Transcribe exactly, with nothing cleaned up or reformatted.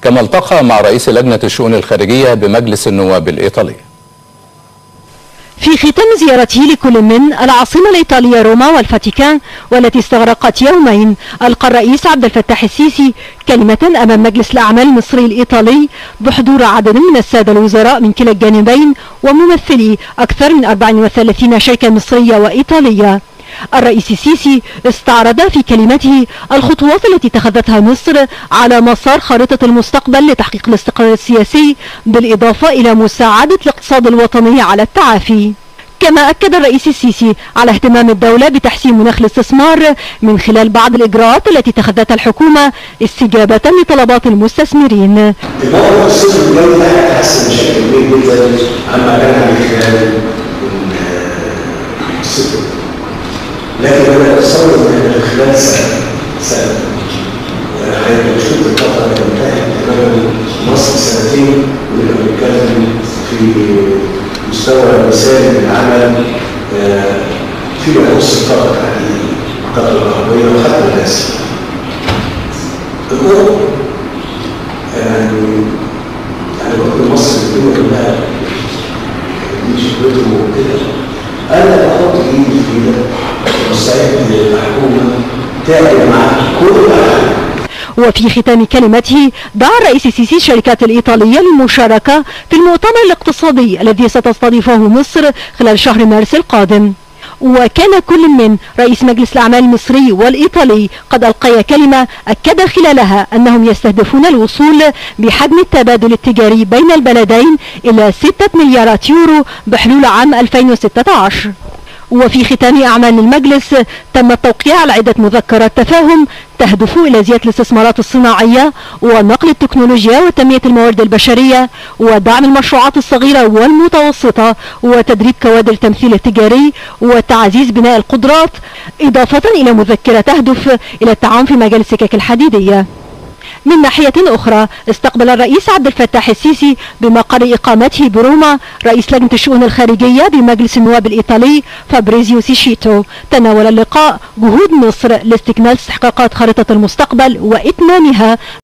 كما التقى مع رئيس لجنة الشؤون الخارجية بمجلس النواب الإيطالي. في ختام زيارته لكل من العاصمة الإيطالية روما والفاتيكان والتي استغرقت يومين، ألقى الرئيس عبد الفتاح السيسي كلمة أمام مجلس الأعمال المصري الإيطالي بحضور عدد من السادة الوزراء من كلا الجانبين وممثلي أكثر من أربع وثلاثين شركة مصرية وإيطالية. الرئيس السيسي استعرض في كلمته الخطوات التي اتخذتها مصر على مسار خارطة المستقبل لتحقيق الاستقرار السياسي، بالإضافة إلى مساعدة الاقتصاد الوطني على التعافي. كما أكد الرئيس السيسي على اهتمام الدولة بتحسين مناخ الاستثمار من خلال بعض الإجراءات التي اتخذتها الحكومة استجابة لطلبات المستثمرين. الموضوع السياسي الدولي ده هيتحسن بشكل كبير جدا عما كان من خلال الست، لكن انا اتصور ان خلال سنه سنه هيبقى شوط الفتره اللي انتهت تماما مصر سنتين، ونبقى بنتكلم في مستوى مثالي من العمل فيما يخص الطاقه الحديديه، الطاقه الكهربائيه وحتى الغاز. الأوروبا يعني يعني برضه مصر الدنيا كلها دي شغلته وكده. أنا بحط إيدي في إيدك ومستعد للحكومة تعمل معاك كل حاجة. وفي ختام كلمته دعا الرئيس السيسي الشركات الإيطالية للمشاركة في المؤتمر الاقتصادي الذي ستستضيفه مصر خلال شهر مارس القادم. وكان كل من رئيس مجلس الأعمال المصري والإيطالي قد ألقيا كلمة أكد خلالها أنهم يستهدفون الوصول بحجم التبادل التجاري بين البلدين إلى ستة مليارات يورو بحلول عام ألفين وستة عشر. وفي ختام أعمال المجلس تم التوقيع على عدة مذكرات تفاهم تهدف إلى زيادة الاستثمارات الصناعية ونقل التكنولوجيا وتنمية الموارد البشرية ودعم المشروعات الصغيرة والمتوسطة وتدريب كوادر التمثيل التجاري وتعزيز بناء القدرات، إضافة إلى مذكرة تهدف إلى التعاون في مجال السكك الحديدية. من ناحية أخرى استقبل الرئيس عبد الفتاح السيسي بمقر إقامته بروما رئيس لجنة الشؤون الخارجية بمجلس النواب الإيطالي فابريزيو سيشيتو. تناول اللقاء جهود مصر لاستكمال استحقاقات خارطة المستقبل وإتمامها